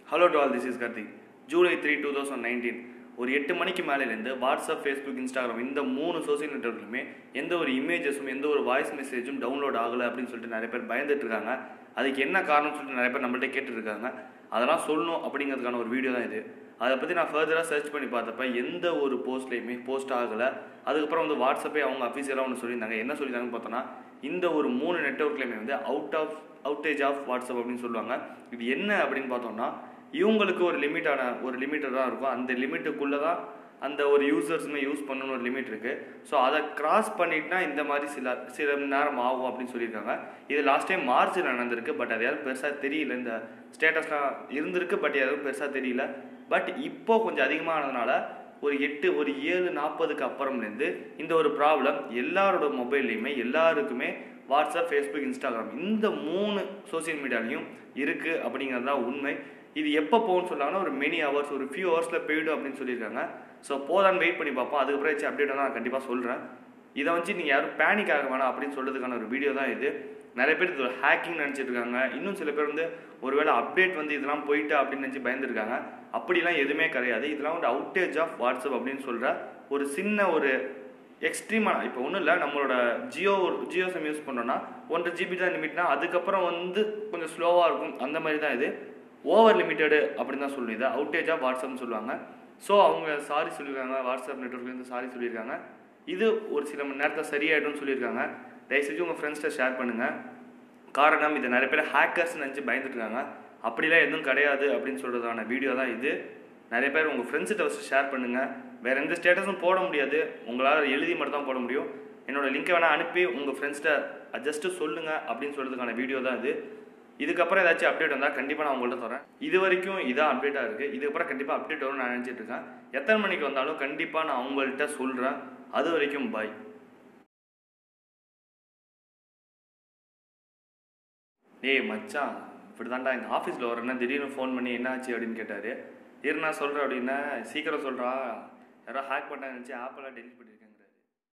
Hello to all, this is Karthik. July 3, 2019 ஒரு 8 மணிக்கு மேலேருந்து வாட்ஸ்அப், ஃபேஸ்புக், இன்ஸ்டாகிராம் இந்த 3 சோசியல் நெட்வொர்க்லையுமே எந்த ஒரு இமேஜஸும் எந்த ஒரு வாய்ஸ் மெசேஜும் டவுன்லோட் ஆகலை அப்படின்னு சொல்லிட்டு நிறைய பேர் பயந்துட்டு இருக்காங்க. அதுக்கு என்ன காரணம்னு சொல்லிட்டு நிறைய பேர் நம்மள்ட்ட கேட்டுருக்காங்க. அதெல்லாம் சொல்லணும் அப்படிங்கிறதுக்கான ஒரு வீடியோ தான் இது. அதை பற்றி நான் ஃபர்தராக சர்ச் பண்ணி பார்த்தப்ப எந்த ஒரு போஸ்ட்லேயுமே போஸ்ட் ஆகலை. அதுக்கப்புறம் வாட்ஸ்அப்பே அவங்க அஃபீஷியலாக ஒன்று சொல்லியிருந்தாங்க. என்ன சொல்லியிருந்தாங்கன்னு பார்த்தோன்னா, இந்த ஒரு 3 நெட்வொர்க்லையுமே அவுட்டேஜ் ஆஃப் வாட்ஸ்அப் அப்படின்னு சொல்லுவாங்க. இது என்ன அப்படின்னு பார்த்தோம்னா, இவங்களுக்கு ஒரு லிமிட்டட் தான் இருக்கும். அந்த லிமிட்டுக்குள்ளே தான் அந்த ஒரு யூசர்ஸுமே யூஸ் பண்ணணும்னு ஒரு லிமிட் இருக்குது. ஸோ அதை கிராஸ் பண்ணிட்டுனா இந்த மாதிரி சில நேரம் ஆகும் அப்படின்னு சொல்லியிருக்காங்க. இது லாஸ்ட் டைம் மார்ச்சில் நடந்திருக்கு. பட் அது யாரும் பெருசாக தெரியல. இந்த ஸ்டேட்டஸ்லாம் இருந்திருக்கு, பட் யாரும் பெருசாக தெரியல. பட் இப்போது கொஞ்சம் அதிகமானதுனால ஒரு 7:40க்கு அப்புறம்லேருந்து இந்த ஒரு ப்ராப்ளம் எல்லாரோட மொபைல்லையுமே எல்லாருக்குமே வாட்ஸ்அப், ஃபேஸ்புக், இன்ஸ்டாகிராம் இந்த 3 சோசியல் மீடியாலையும் இருக்குது அப்படிங்கிறது தான் உண்மை. இது எப்போ போகும்னு சொல்லாங்கன்னா ஒரு மெனி ஹவர்ஸ், ஒரு ஃபியூ ஹவர்ஸில் போயிடும் அப்படின்னு சொல்லியிருக்காங்க. ஸோ போதான்னு வெயிட் பண்ணி பார்ப்போம். அதுக்கப்புறம் வச்சு அப்டேட் நான் கண்டிப்பாக சொல்கிறேன். இதை வச்சு நீங்கள் யாரும் பேனிக் ஆக வேணாம் அப்படின்னு சொல்கிறதுக்கான ஒரு வீடியோ தான் இது. நிறைய பேர் இது ஒரு ஹேக்கிங் நினச்சிட்டு இருக்காங்க. இன்னும் சில பேர் ஒருவேளை அப்டேட் இதெல்லாம் போயிட்டு அப்படின்னு நினச்சி பயந்துருக்காங்க. அப்படிலாம் எதுவுமே கிடையாது. இதெல்லாம் அவுட்டேஜ் ஆஃப் வாட்ஸ்அப் அப்படின்னு சொல்கிற ஒரு சின்ன ஒரு எக்ஸ்ட்ரீமான, இப்போ ஒன்றும் இல்லை, நம்மளோட ஜியோ சிம் யூஸ் பண்ணோன்னா 1.5 GB தான் லிமிட்னா, அதுக்கப்புறம் கொஞ்சம் ஸ்லோவாக இருக்கும். அந்த மாதிரி தான் இது. ஓவர் லிமிட்டடு அப்படின்னு தான் சொல்லுது. இதை அவுட்டேஜ் ஆஃப் வாட்ஸ்அப்னு சொல்லுவாங்க. ஸோ அவங்க சாரி சொல்லியிருக்காங்க. வாட்ஸ்அப் நெட்வொர்க்லேருந்து சாரி சொல்லியிருக்காங்க. இது ஒரு சில மணி நேரத்தில் சரியாயிடும்னு சொல்லியிருக்காங்க. தயவுசெஞ்சு உங்கள் ஃப்ரெண்ட்ஸ்கிட்ட ஷேர் பண்ணுங்கள். காரணம், இதை நிறைய பேர் ஹேக்கர்ஸ் நினச்சி பயந்துட்டுருக்காங்க. அப்படிலாம் எதுவும் கிடையாது அப்படின்னு சொல்கிறதான வீடியோ தான் இது. நிறைய பேர் உங்கள் ஃப்ரெண்ட்ஸ்கிட்ட ஃபஸ்ட்டு ஷேர் பண்ணுங்கள். வேறு எந்த ஸ்டேட்டஸும் போட முடியாது. உங்களால் எழுதி மட்டும் தான் போட முடியும். என்னோடய லிங்கை வேணால் அனுப்பி உங்கள் ஃப்ரெண்ட்ஸ்கிட்ட ஜஸ்ட்டு சொல்லுங்கள் அப்படின்னு சொல்கிறதுக்கான வீடியோ தான் இது. இதுக்கப்புறம் ஏதாச்சும் அப்டேட் வந்தால் கண்டிப்பாக நான் உங்கள்கிட்ட தரேன். இது வரைக்கும் இதான் அப்டேட்டாக இருக்குது. இதுக்கப்புறம் கண்டிப்பாக அப்டேட் வரும்னு நான் நினச்சிட்டு இருக்கேன். எத்தனை மணிக்கு வந்தாலும் கண்டிப்பாக நான் உங்கள்கிட்ட சொல்கிறேன். அது வரைக்கும் பாய். டேய் மச்சான், இப்படி தான்டா எங்கள் ஆஃபீஸில் வரேன்னா திடீர்னு ஃபோன் பண்ணி என்ன ஆச்சு அப்படின்னு கேட்டார். நான் சொல்கிறேன் அப்படின்னா, சீக்கிரம் சொல்கிறா, யாரோ ஹேக் பண்ணாங்கன்னு நினச்சி ஆப்பெல்லாம் டெலிட் பண்ணிடுறேன்.